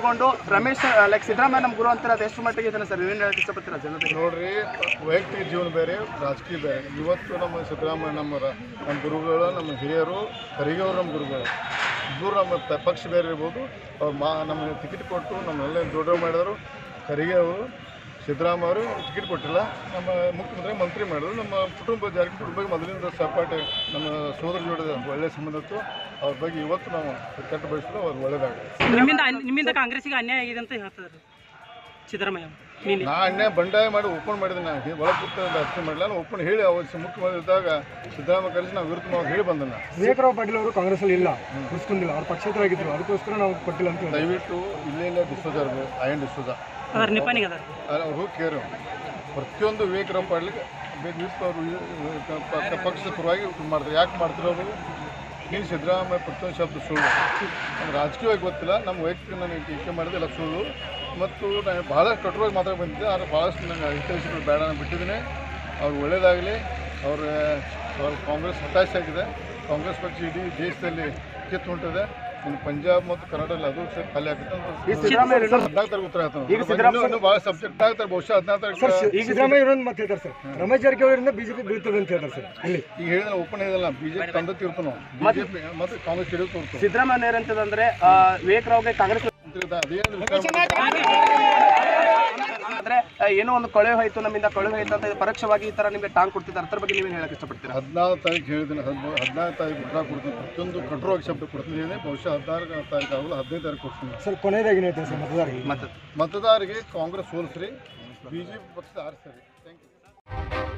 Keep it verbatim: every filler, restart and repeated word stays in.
ಇಟ್ಕೊಂಡು ರಮೇಶ್ ಲೈಕ್ ಸಿದ್ದರಾಮಯ್ಯ ನಮ್ಮ ಗುರು ಅಂತಾರೆ, ಅದು ಎಷ್ಟು ಮಟ್ಟಿಗೆ ಇದನ್ನ ಸರ್ ಏನು ಹೇಳಕ್ಕೆ ಇಷ್ಟಪಡ್ತೀರಾ ಜನತೆ? ನೋಡ್ರಿ, ವೈಯಕ್ತಿಕ ಜೀವನ ಬೇರೆ, ರಾಜಕೀಯ ಬೇರೆ. ಇವತ್ತು ನಮ್ಮ ಸಿದ್ದರಾಮಯ್ಯ ನಮ್ಮ ನಮ್ಮ ಗುರುಗಳು, ನಮ್ಮ ಹಿರಿಯರು, ಖರ್ಗೆಯವರು ನಮ್ಮ ಗುರುಗಳು. ಇಬ್ಬರು ನಮ್ಮ ಪಕ್ಷ ಬೇರೆ ಇರ್ಬೋದು, ಅವ್ರು ಮಾ ನಮಗೆ ಟಿಕೆಟ್ ಕೊಟ್ಟು ನಮ್ಮೆಲ್ಲ ದೊಡ್ಡ ಮಾಡಿದರು. ಖರ್ಗೆ ಅವರು, ಸಿದ್ದರಾಮಯ್ಯ ಅವರು ಟಿಕೆಟ್ ಕೊಟ್ಟಿಲ್ಲ. ನಮ್ಮ ಮುಖ್ಯಮಂತ್ರಿ ಮಂತ್ರಿ ಮಾಡಿದ್ರು. ನಮ್ಮ ಕುಟುಂಬ ಜಾರಕಿಹೊಳಿ ಬಗ್ಗೆ ಮೊದಲಿಂದ ಸಪಾಟೆ ನಮ್ಮ ಸೋದರ ಜೋಡಿದ ಒಳ್ಳೆಯ ಸಂಬಂಧ ಇತ್ತು. ಅವ್ರ ಬಗ್ಗೆ ಇವತ್ತು ನಾವು ಕೆಟ್ಟ ಬಯಸಿದ್ರು, ಅವ್ರು ಒಳ್ಳೆಯದಾಗುತ್ತೆ. ನಿಮ್ಮಿಂದ ನಿಮ್ಮಿಂದ ಕಾಂಗ್ರೆಸ್ಸಿಗೆ ಅನ್ಯಾಯ ಆಗಿದೆ ಅಂತ ಹೇಳ್ತಾರೆ ಸಿದ್ದರಾಮಯ್ಯ. ನಾ ಅನ್ಯಾಯ ಬಂಡಾಯ ಮಾಡಿ ಓಪನ್ ಮಾಡಿದೆ. ನಾ ಒಳಗೆ ಕೂತ ಅರ್ಥ ಮಾಡಿಲ್ಲ. ನಾನು ಓಪನ್ ಹೇಳಿ ಅವ್ರು ಮುಖ್ಯಮಂತ್ರಿ ಇದ್ದಾಗ ಸಿದ್ದರಾಮಯ್ಯ ಕರೆಸಿ ನಾವು ವಿರುದ್ಧ ನಾವು ಹೇಳಿ ಬಂದ. ವಿವೇಕರಾವ್ ಪಾಟೀಲ್ ಅವರು ಕಾಂಗ್ರೆಸ್ಸಲ್ಲಿ ಇಲ್ಲ, ಉಳಿಸ್ಕೊಂಡಿಲ್ಲ, ಅವ್ರ ಪಕ್ಷೇತರಾಗಿದ್ರು, ಅದಕ್ಕೋಸ್ಕರ ನಾವು ಕೊಟ್ಟಿಲ್ಲ ಅಂತ. ದಯವಿಟ್ಟು ಇಲ್ಲೇ ಇಲ್ಲೇ ಡಿಸ್ಪೋಸ್ ಇರ್ಬೋದು, ಐಎನ್ ಡಿಸ್ಪೋಸ ಅದ್ರ ನಿಪಾನಿಗೆ ಅದ ಅವ್ರು ಕೇರು ಪ್ರತಿಯೊಂದು ವಿವೇಕರಾವ್ ಪಾಟೀಲ್ಗೆ ಬೇಕು. ಅವರು ಪಕ್ಷದ ಪರವಾಗಿ ಮಾಡ್ತಾರೆ. ಯಾಕೆ ಮಾಡ್ತಿರೋ ಅವರು? ನೀನು ಸಿದ್ದರಾಮಯ್ಯ ಪ್ರತಿಯೊಂದು ಶಬ್ದ ಸುಳ್ಳು. ನಮ್ಗೆ ರಾಜಕೀಯವಾಗಿ ಗೊತ್ತಿಲ್ಲ, ನಮ್ಮ ವೈಯಕ್ತಿಕ ನನಗೆ ಟೀಕೆ ಮಾಡಿದೆ ಎಲ್ಲ ಸುಳ್ಳು. ಮತ್ತು ನಾನು ಭಾಳ ಕಠೋರವಾಗಿ ಮಾತ್ರ ಬಂದಿದ್ದೆ. ಆದರೆ ಭಾಳಷ್ಟು ನನಗೆ ಹಿತೈಷಿಗಳು ಬೇಡ ನಾನು ಬಿಟ್ಟಿದ್ದೀನಿ. ಅವ್ರು ಒಳ್ಳೆಯದಾಗಲಿ. ಅವ್ರ ಅವ್ರ ಕಾಂಗ್ರೆಸ್ ಹತಾಶೆ ಆಗಿದೆ. ಕಾಂಗ್ರೆಸ್ ಪಕ್ಷ ಇಡೀ ದೇಶದಲ್ಲಿ ಕಿತ್ತು ಹೊಂಟಿದೆ. ಇನ್ನು ಪಂಜಾಬ್ ಮತ್ತು ಕರ್ನಾಟಕದಲ್ಲಿ ಅದು ಸಹ ಖಾಲಿ ಆಗುತ್ತೆ ಅಂತ ಹದಿನಾಲ್ಕು ತಾರೀಕು ಉತ್ತರ ಆಗ್ತದೆ. ಭಾಳ ಸಬ್ಜೆಕ್ಟ್ ಆಗ್ತಾರೆ. ಬಹುಶಃ ಹದಿನಾಲ್ಕು ತಾರೀಕು ಈಗ ಸಿದ್ದರಾಮಯ್ಯ ಇರೋದು ಮತ್ತೆ ಹೇಳ್ತಾರೆ ಸರ್, ರಮೇಶ್ ಜಾರಕಿಹೊಳಿಯಿಂದ ಬಿಜೆಪಿ ಬೀಳ್ತದೆ ಅಂತ ಹೇಳ್ತಾರೆ ಸರ್. ಇಲ್ಲಿ ಈಗ ಹೇಳಿದ್ರೆ ಓಪನ್ ಇದಲ್ಲ, ಬಿಜೆಪಿ ತಂದ ತೀರ್ತು ನಾವು ಬಿಜೆಪಿ ಮತ್ತು ಕಾಂಗ್ರೆಸ್ ಹಿಡಿದು ತೋರ್ತು. ಸಿದ್ದರಾಮಯ್ಯ ಏನಂತಂದ್ರೆ ವಿವೇಕರಾವ್ಗೆ ಕಾಂಗ್ರೆಸ್ ಅಂದ್ರೆ ಏನೋ ಒಂದು ಕೊಳೆ ಹೋಯ್ತು, ನಮ್ಮಿಂದ ಕೊಳೆ ಹೋಯ್ತು ಅಂತ ಪರೋಕ್ಷವಾಗಿ ಈ ತರ ನಿಮಗೆ ಟಾಂಗ್ ಕೊಡ್ತಿದ್ದಾರೆ. ಅದ್ರ ಬಗ್ಗೆ ನೀವೇನು ಹೇಳಕ್ಕೆ ಇಷ್ಟಪಡ್ತೀರಾ? ಹದಿನಾಲ್ಕು ತಾರೀಕು ಹೇಳಿದ್ದೀನಿ, ಹದಿನಾಲ್ಕು ತಾರೀಕು ಉತ್ತರ ಕೊಡ್ತೀನಿ. ಪ್ರತಿಯೊಂದು ಕಠೋರವಾಗಿ ಶಬ್ದ ಕೊಡ್ತಿದ್ದೀನಿ. ಬಹುಶಃ ಹದಿನಾರು ತಾರೀಕು ಆಗಲ್ಲ, ಹದಿನೈದು ತಾರೀಕು ಕೊಡ್ತೀನಿ. ಸರ್ ಕೊನೆಯದಾಗಿ ಹೇಳ್ತೇನೆ ಸರ್, ಮತದಾರರಿಗೆ ಮತದಾರರಿಗೆ ಕಾಂಗ್ರೆಸ್ ಸೋಲಿಸ್ರಿ, ಬಿಜೆಪಿ ಪಕ್ಷದ ಆರಿಸ್ರಿ. Thank you.